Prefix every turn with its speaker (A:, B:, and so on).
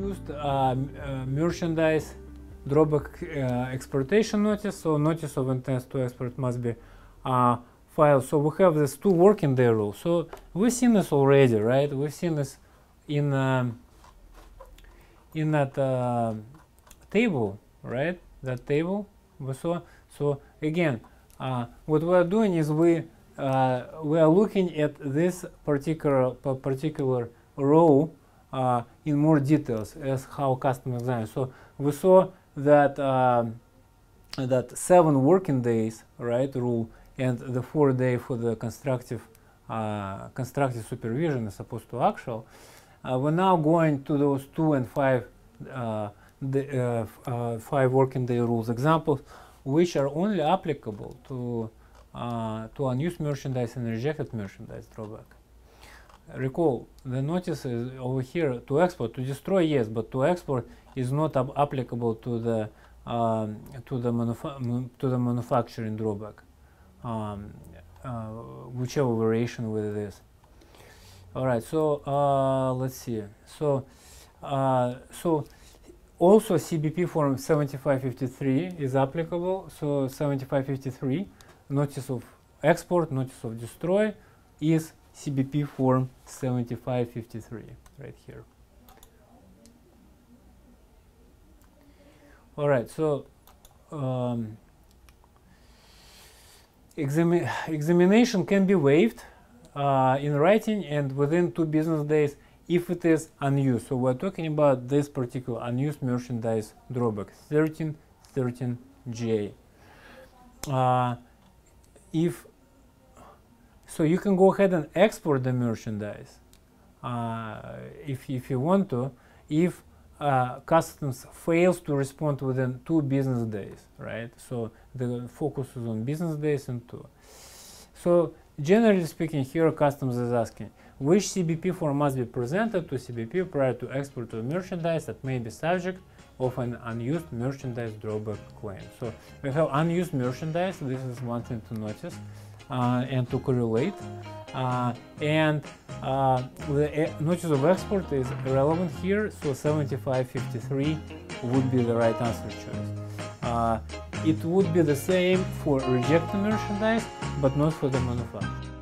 A: unused merchandise drawback exportation notice. So notice of intent to export must be filed. So we have this 2 working day rule. So we've seen this already, right? We've seen this in that table, right? That table we saw. So again, what we are doing is we are looking at this particular row in more details as how custom design. So we saw that that 7 working days, right, rule, and the 4 day for the constructive supervision as opposed to actual. We're now going to those 2 and 5 5 working day rules examples, which are only applicable to unused merchandise and rejected merchandise drawback. Recall, the notice is over here to export, to destroy, yes, but to export is not applicable to the manufacturing drawback, whichever variation with it is. All right, so let's see. So also CBP form 7553 is applicable. So 7553, notice of export, notice of destroy, is CBP form 7553 right here. All right, so examination can be waived in writing and within 2 business days if it is unused. So we're talking about this particular unused merchandise drawback 1313J. So you can go ahead and export the merchandise if you want to, if customs fails to respond within 2 business days, right? So the focus is on business days and 2. So generally speaking, here customs is asking which CBP form must be presented to CBP prior to export of merchandise that may be subject of an unused merchandise drawback claim. So we have unused merchandise. This is one thing to notice and to correlate. The notice of export is relevant here, so 7553 would be the right answer choice. It would be the same for rejected merchandise, but not for the manufacturer.